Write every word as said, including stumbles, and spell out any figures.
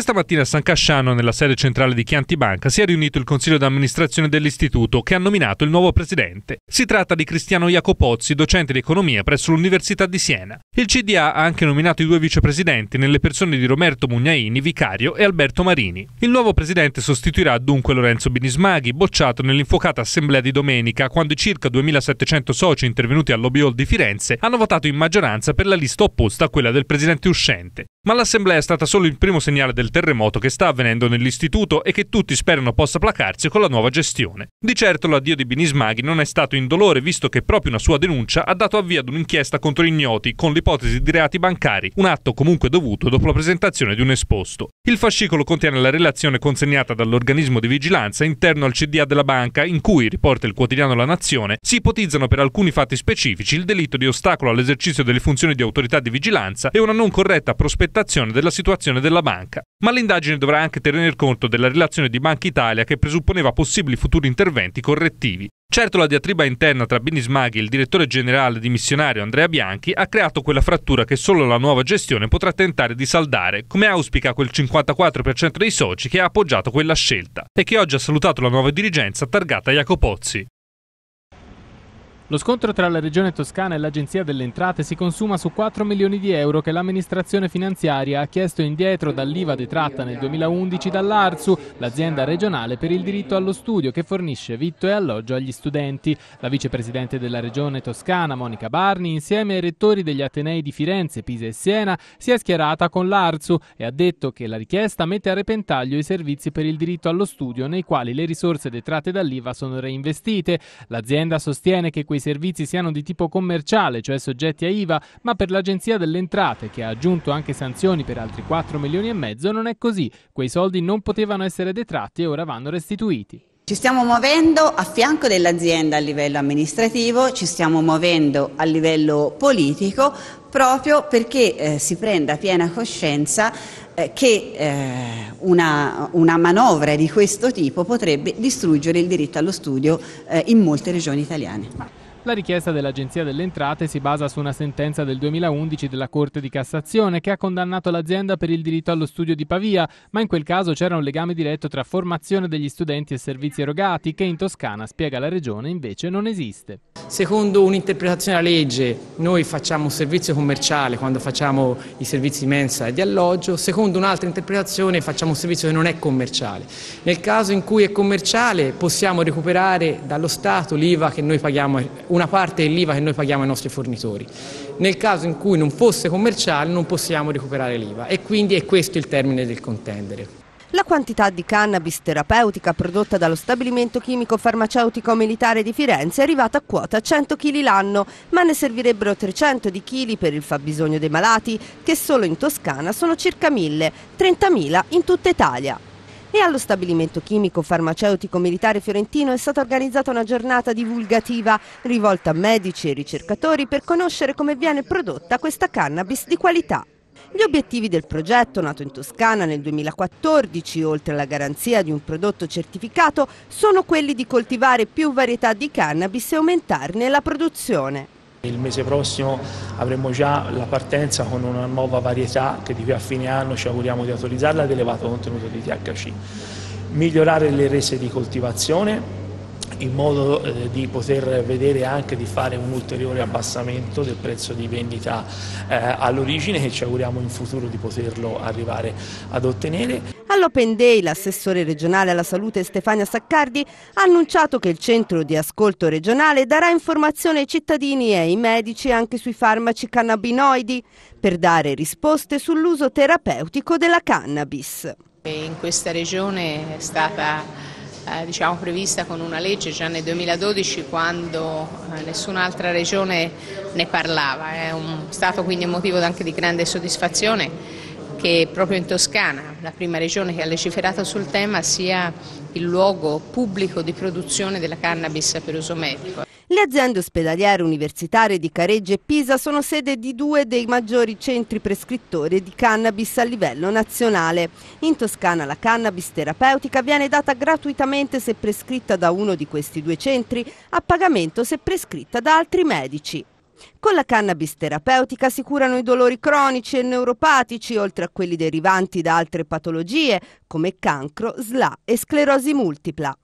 Questa mattina a San Casciano, nella sede centrale di Chianti Banca, si è riunito il consiglio d'amministrazione dell'istituto che ha nominato il nuovo presidente. Si tratta di Cristiano Jacopozzi, docente di economia presso l'Università di Siena. Il C D A ha anche nominato i due vicepresidenti nelle persone di Roberto Mugnaini, vicario, e Alberto Marini. Il nuovo presidente sostituirà dunque Lorenzo Binismaghi, bocciato nell'infuocata assemblea di domenica, quando i circa duemilasettecento soci intervenuti all'Hobby Hall di Firenze hanno votato in maggioranza per la lista opposta a quella del presidente uscente. Ma l'assemblea è stata solo il primo segnale del terremoto che sta avvenendo nell'istituto e che tutti sperano possa placarsi con la nuova gestione. Di certo l'addio di Binismaghi non è stato indolore, visto che proprio una sua denuncia ha dato avvio ad un'inchiesta contro ignoti con l'ipotesi di reati bancari, un atto comunque dovuto dopo la presentazione di un esposto. Il fascicolo contiene la relazione consegnata dall'organismo di vigilanza interno al C D A della banca, in cui, riporta il quotidiano La Nazione, si ipotizzano per alcuni fatti specifici il delitto di ostacolo all'esercizio delle funzioni di autorità di vigilanza e una non corretta prospettazione della situazione della banca. Ma l'indagine dovrà anche tener conto della relazione di Banca Italia che presupponeva possibili futuri interventi correttivi. Certo, la diatriba interna tra Binismaghi e il direttore generale dimissionario Andrea Bianchi ha creato quella frattura che solo la nuova gestione potrà tentare di saldare, come auspica quel cinquantaquattro per cento dei soci che ha appoggiato quella scelta e che oggi ha salutato la nuova dirigenza targata Jacopozzi. Lo scontro tra la Regione Toscana e l'Agenzia delle Entrate si consuma su quattro milioni di euro che l'amministrazione finanziaria ha chiesto indietro dall'I V A detratta nel duemilaundici dall'Arsu, l'azienda regionale per il diritto allo studio che fornisce vitto e alloggio agli studenti. La vicepresidente della Regione Toscana, Monica Barni, insieme ai rettori degli Atenei di Firenze, Pisa e Siena, si è schierata con l'Arsu e ha detto che la richiesta mette a repentaglio i servizi per il diritto allo studio nei quali le risorse detratte dall'I V A sono reinvestite. L'azienda sostiene che quei servizi siano di tipo commerciale, cioè soggetti a I V A, ma per l'Agenzia delle Entrate, che ha aggiunto anche sanzioni per altri quattro milioni e mezzo, non è così. Quei soldi non potevano essere detratti e ora vanno restituiti. Ci stiamo muovendo a fianco dell'azienda a livello amministrativo, ci stiamo muovendo a livello politico, proprio perché eh, si prenda piena coscienza eh, che eh, una, una manovra di questo tipo potrebbe distruggere il diritto allo studio eh, in molte regioni italiane. La richiesta dell'Agenzia delle Entrate si basa su una sentenza del duemilaundici della Corte di Cassazione che ha condannato l'azienda per il diritto allo studio di Pavia, ma in quel caso c'era un legame diretto tra formazione degli studenti e servizi erogati che in Toscana, spiega la Regione, invece non esiste. Secondo un'interpretazione della legge noi facciamo un servizio commerciale quando facciamo i servizi di mensa e di alloggio, secondo un'altra interpretazione facciamo un servizio che non è commerciale. Nel caso in cui è commerciale possiamo recuperare dallo Stato l'I V A che noi paghiamo, una parte dell'I V A che noi paghiamo ai nostri fornitori. Nel caso in cui non fosse commerciale non possiamo recuperare l'I V A e quindi è questo il termine del contendere. La quantità di cannabis terapeutica prodotta dallo stabilimento chimico farmaceutico militare di Firenze è arrivata a quota cento chili l'anno, ma ne servirebbero trecento di chili per il fabbisogno dei malati, che solo in Toscana sono circa mille, trentamila in tutta Italia. E allo stabilimento chimico farmaceutico militare fiorentino è stata organizzata una giornata divulgativa rivolta a medici e ricercatori per conoscere come viene prodotta questa cannabis di qualità. Gli obiettivi del progetto, nato in Toscana nel duemilaquattordici, oltre alla garanzia di un prodotto certificato, sono quelli di coltivare più varietà di cannabis e aumentarne la produzione. Il mese prossimo avremo già la partenza con una nuova varietà che di qui a fine anno ci auguriamo di autorizzarla ad elevato contenuto di T H C. Migliorare le rese di coltivazione in modo eh, di poter vedere anche di fare un ulteriore abbassamento del prezzo di vendita eh, all'origine, che ci auguriamo in futuro di poterlo arrivare ad ottenere. All'Open Day l'assessore regionale alla salute Stefania Saccardi ha annunciato che il centro di ascolto regionale darà informazione ai cittadini e ai medici anche sui farmaci cannabinoidi per dare risposte sull'uso terapeutico della cannabis. In questa regione è stata Eh, diciamo, prevista con una legge già nel duemiladodici, quando eh, nessun'altra regione ne parlava. È un, stato quindi un motivo anche di grande soddisfazione che proprio in Toscana, la prima regione che ha legiferato sul tema, sia il luogo pubblico di produzione della cannabis per uso medico. Le aziende ospedaliere universitarie di Careggi e Pisa sono sede di due dei maggiori centri prescrittori di cannabis a livello nazionale. In Toscana la cannabis terapeutica viene data gratuitamente se prescritta da uno di questi due centri, a pagamento se prescritta da altri medici. Con la cannabis terapeutica si curano i dolori cronici e neuropatici, oltre a quelli derivanti da altre patologie come cancro, S L A e sclerosi multipla.